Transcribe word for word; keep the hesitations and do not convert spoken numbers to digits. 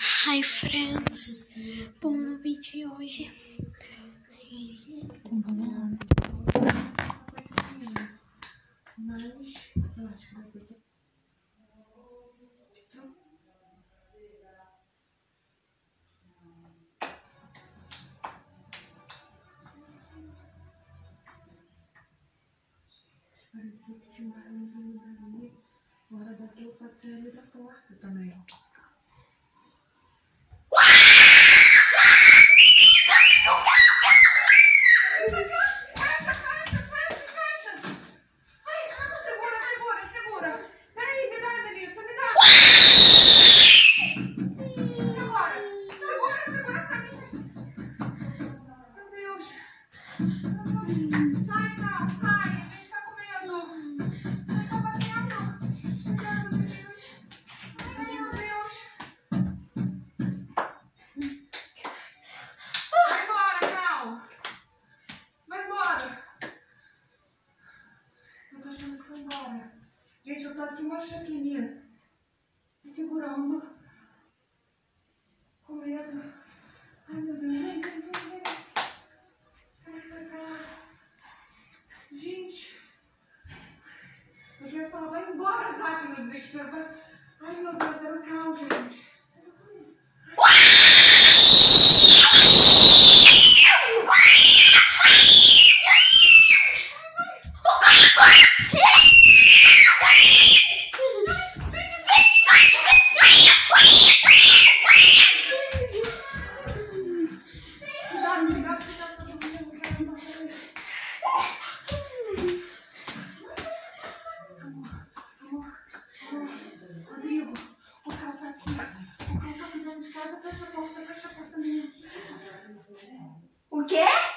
Hi friends, bom, no vídeo de hoje parecia que tinha uma luz ali. Fora daqui pode ser ali da porta também. Sai, Cal, sai, a gente tá com medo. Ai, tá batendo. Ai, meu Deus. Ai, meu Deus. Vai embora, Cal. Vai embora. Eu tô achando que foi embora. Gente, eu tô aqui uma chaquininha. Segurando. Com medo. Ai, meu Deus. Vem, vem, vem, vem. Sai pra cá. Gente. Eu já ia falar, vai embora, Zac, meu desespero. Vai... Ai, meu Deus, era o Cal, gente. Rodrigo, o Cal tá aqui. O Cal tá aqui dentro de casa. Fecha a porta, fecha a porta, menino. O quê?